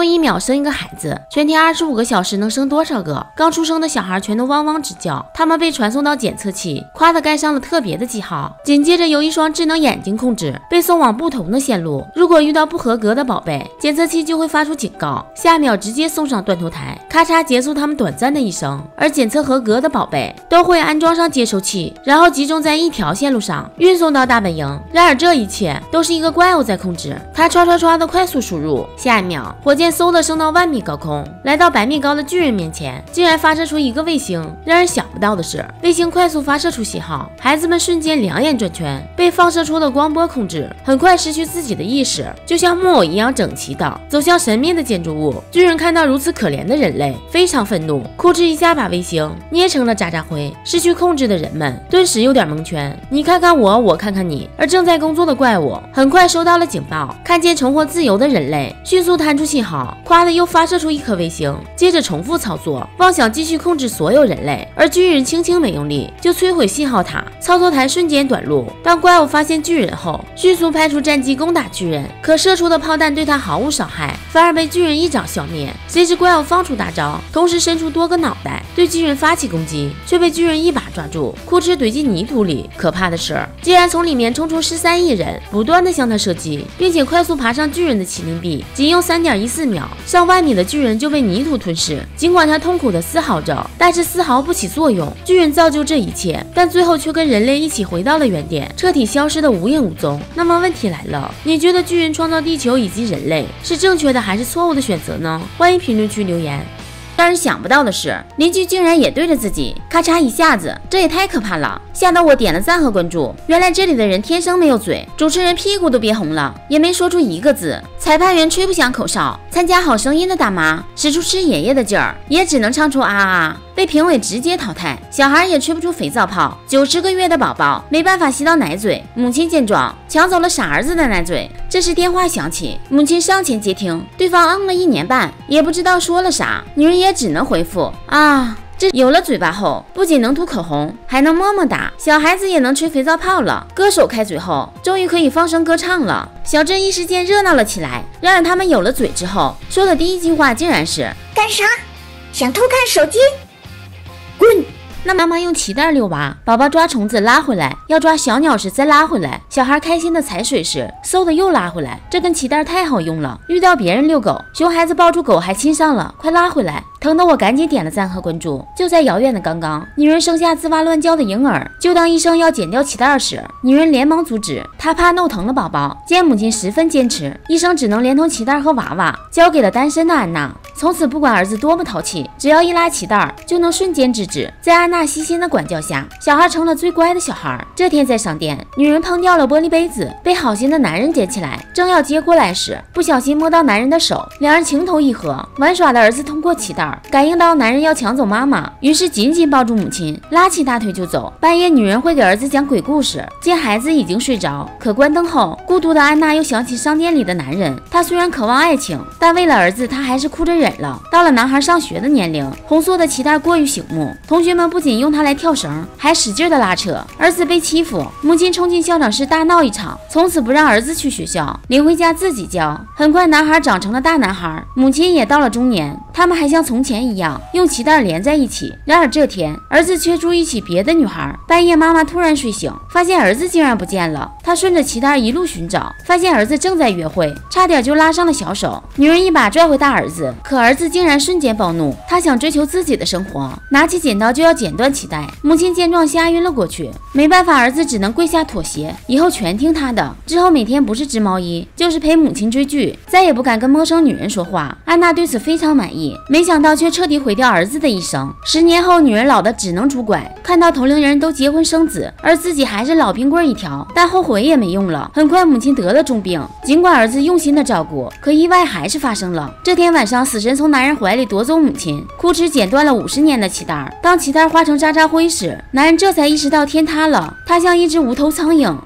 夫1秒生一个孩子，全天25个小时能生多少个？刚出生的小孩全都汪汪直叫。他们被传送到检测器，夸的盖上了特别的记号。紧接着由一双智能眼睛控制，被送往不同的线路。如果遇到不合格的宝贝，检测器就会发出警告，下秒直接送上断头台，咔嚓结束他们短暂的一生。而检测合格的宝贝都会安装上接收器，然后集中在一条线路上，运送到大本营。然而这一切都是一个怪物在控制，他唰唰唰的快速输入，下一秒火箭嗖的升到100米高空，来到100米高的巨人面前，竟然发射出一个卫星。让人想不到的是，卫星快速发射出信号，孩子们瞬间两眼转圈，被放射出的光波控制，很快失去自己的意识，就像木偶一样整齐的走向神秘的建筑物。巨人看到如此可怜的人类，非常愤怒，哭哧一下把卫星捏成了渣渣灰。失去控制的人们顿时有点蒙圈，你看看我，我看看你。而正在工作的怪物很快收到了警报，看见重获自由的人类，迅速弹出信号，夸的又发射出一颗卫星，接着重复操作，妄想继续控制所有人类。而巨人轻轻没用力就摧毁信号塔，操作台瞬间短路。当怪物发现巨人后，迅速派出战机攻打巨人，可射出的炮弹对他毫无伤害，反而被巨人一掌消灭。谁知怪物放出大招，同时伸出多个脑袋对巨人发起攻击，却被巨人一把抓住，哭哧怼进泥土里。可怕的是，竟然从里面冲出13亿人，不断的向他射击，并且快速爬上巨人的麒麟臂。仅用3.14秒，上万米的巨人就被泥土吞噬。尽管他痛苦的嘶嚎着，但是丝毫不起作用。巨人造就这一切，但最后却跟人类一起回到了原点，彻底消失的无影无踪。那么问题来了，你觉得巨人创造地球以及人类是正确的还是错误的选择呢？欢迎评论区留言。让人想不到的是，邻居竟然也对着自己咔嚓一下子，这也太可怕了，吓得我点了赞和关注。原来这里的人天生没有嘴，主持人屁股都憋红了，也没说出一个字。裁判员吹不响口哨，参加好声音的大妈使出吃爷爷的劲儿，也只能唱出啊啊，被评委直接淘汰。小孩也吹不出肥皂泡，90个月的宝宝没办法吸到奶嘴，母亲见状抢走了傻儿子的奶嘴。这时电话响起，母亲上前接听，对方了1年半，也不知道说了啥，女人也只能回复啊。这有了嘴巴后，不仅能涂口红，还能么么哒，小孩子也能吹肥皂泡了。歌手开嘴后，终于可以放声歌唱了。小镇一时间热闹了起来。然而他们有了嘴之后，说的第一句话竟然是干啥？想偷看手机？滚！ 那妈妈用脐带遛娃，宝宝抓虫子拉回来，要抓小鸟时再拉回来，小孩开心的踩水时嗖的又拉回来，这根脐带太好用了。遇到别人遛狗，熊孩子抱住狗还亲上了，快拉回来，疼得我赶紧点了赞和关注。就在遥远的刚刚，女人生下吱哇乱叫的婴儿，就当医生要剪掉脐带时，女人连忙阻止，她怕弄疼了宝宝。见母亲十分坚持，医生只能连同脐带和娃娃交给了单身的安娜。从此不管儿子多么淘气，只要一拉脐带就能瞬间制止。在安娜细心的管教下，小孩成了最乖的小孩。这天在商店，女人碰掉了玻璃杯子，被好心的男人捡起来，正要接过来时，不小心摸到男人的手，两人情投意合。玩耍的儿子通过脐带感应到男人要抢走妈妈，于是紧紧抱住母亲，拉起大腿就走。半夜女人会给儿子讲鬼故事，见孩子已经睡着，可关灯后，孤独的安娜又想起商店里的男人。她虽然渴望爱情，但为了儿子，她还是哭着忍了。到了男孩上学的年龄，红色的脐带过于醒目，同学们不仅用它来跳绳，还使劲的拉扯。儿子被欺负，母亲冲进校长室大闹一场，从此不让儿子去学校，领回家自己教。很快男孩长成了大男孩，母亲也到了中年，他们还像从前一样用脐带连在一起。然而这天，儿子却注意起别的女孩。半夜妈妈突然睡醒，发现儿子竟然不见了，她顺着脐带一路寻找，发现儿子正在约会，差点就拉上了小手。女人一把拽回大儿子，可儿子竟然瞬间暴怒，他想追求自己的生活，拿起剪刀就要剪断脐带。母亲见状吓晕了过去，没办法，儿子只能跪下妥协，以后全听他的。之后每天不是织毛衣，就是陪母亲追剧，再也不敢跟陌生女人说话。安娜对此非常满意，没想到却彻底毁掉儿子的一生。10年后，女人老的只能拄拐，看到同龄人都结婚生子，而自己还是老冰棍一条，但后悔也没用了。很快母亲得了重病，尽管儿子用心的照顾，可意外还是发生了。这天晚上，死神从男人怀里夺走母亲，哭哧剪断了50年的脐带。当脐带化成渣渣灰时，男人这才意识到天塌了，他像一只无头苍蝇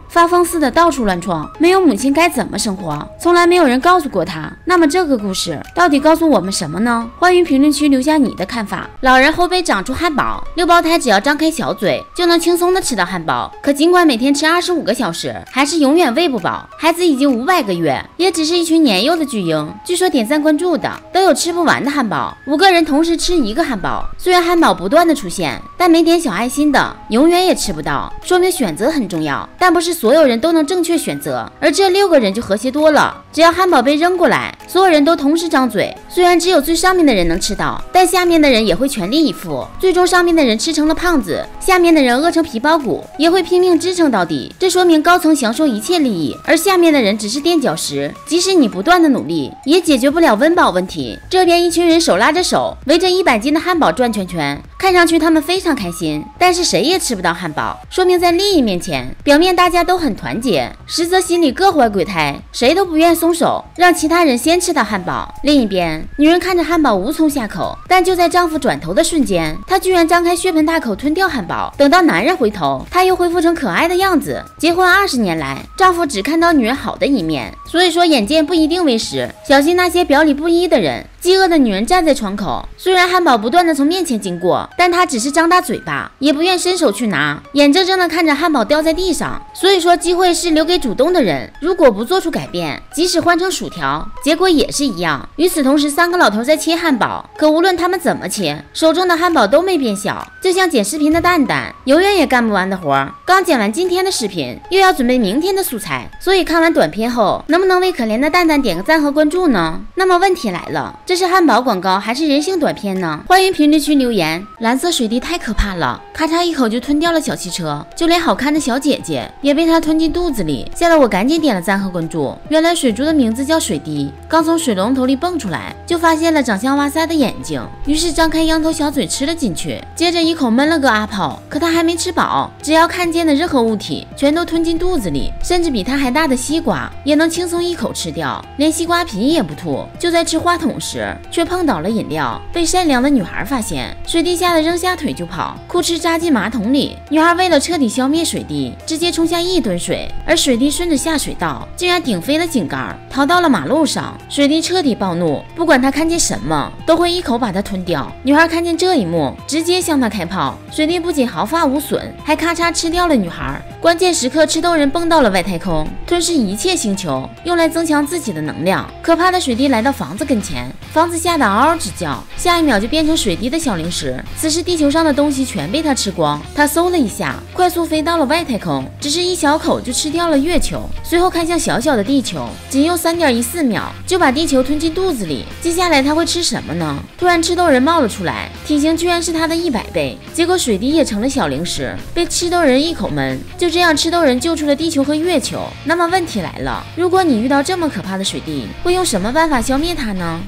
发疯似的到处乱闯，没有母亲该怎么生活？从来没有人告诉过他。那么这个故事到底告诉我们什么呢？欢迎评论区留下你的看法。老人后背长出汉堡，6胞胎只要张开小嘴就能轻松的吃到汉堡，可尽管每天吃25个小时，还是永远喂不饱。孩子已经500个月，也只是一群年幼的巨婴。据说点赞关注的都有吃不完的汉堡，5个人同时吃1个汉堡。虽然汉堡不断的出现，但没点小爱心的永远也吃不到，说明选择很重要，但不是所有人都能正确选择。而这6个人就和谐多了，只要汉堡被扔过来，所有人都同时张嘴，虽然只有最上面的人能吃到，但下面的人也会全力以赴，最终上面的人吃成了胖子，下面的人饿成皮包骨，也会拼命支撑到底。这说明高层享受一切利益，而下面的人只是垫脚石，即使你不断的努力，也解决不了温饱问题。这边一群人手拉着手，围着100斤的汉堡转圈圈，看上去他们非常开心，但是谁也吃不到汉堡，说明在利益面前，表面大家都很团结，实则心里各怀鬼胎，谁都不愿松手，让其他人先吃到汉堡。另一边，女人看着汉堡无从下口，但就在丈夫转头的瞬间，她居然张开血盆大口吞掉汉堡。等到男人回头，她又恢复成可爱的样子。结婚20年来，丈夫只看到女人好的一面，所以说眼见不一定为实，小心那些表里不一的人。饥饿的女人站在窗口，虽然汉堡不断的从面前经过，但她只是张大嘴巴，也不愿伸手去拿，眼睁睁的看着汉堡掉在地上。所以说机会是留给主动的人，如果不做出改变，即使换成薯条，结果也是一样。与此同时，3个老头在切汉堡，可无论他们怎么切，手中的汉堡都没变小，就像剪视频的蛋蛋，永远也干不完的活。刚剪完今天的视频，又要准备明天的素材，所以看完短片后，能不能为可怜的蛋蛋点个赞和关注呢？那么问题来了，这是汉堡广告还是人性短片呢？欢迎评论区留言。蓝色水滴太可怕了，咔嚓一口就吞掉了小汽车，就连好看的小姐姐也被它吞进肚子里，吓得我赶紧点了赞和关注。原来水珠的名字叫水滴，刚从水龙头里蹦出来，就发现了长相哇塞的眼睛，于是张开羊头小嘴吃了进去，接着一口闷了个阿泡。可他还没吃饱，只要看见的任何物体全都吞进肚子里，甚至比他还大的西瓜也能轻松一口吃掉，连西瓜皮也不吐。就在吃话筒时，却碰倒了饮料，被善良的女孩发现，水滴吓得扔下腿就跑，哭哧扎进马桶里。女孩为了彻底消灭水滴，直接冲下1吨水，而水滴顺着下水道竟然顶飞了井盖，逃到了马路上。水滴彻底暴怒，不管他看见什么都会一口把它吞掉。女孩看见这一幕，直接向他开炮，水滴不仅毫发无损，还咔嚓吃掉了女孩。关键时刻，吃豆人蹦到了外太空，吞噬一切星球，用来增强自己的能量。可怕的水滴来到房子跟前，房子吓得嗷嗷直叫，下一秒就变成水滴的小零食。此时地球上的东西全被他吃光，他嗖了一下，快速飞到了外太空，只是一小口就吃掉了月球，随后看向小小的地球，仅用3.14秒就把地球吞进肚子里。接下来他会吃什么呢？突然吃豆人冒了出来，体型居然是他的100倍，结果水滴也成了小零食，被吃豆人一口闷。就这样，吃豆人救出了地球和月球。那么问题来了，如果你遇到这么可怕的水滴，会用什么办法消灭它呢？